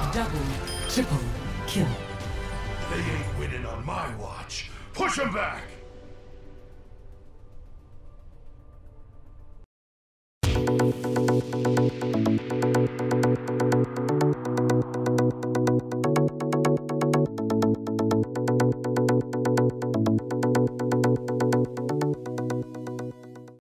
Double, triple, kill. They ain't winning on my watch. Push them back!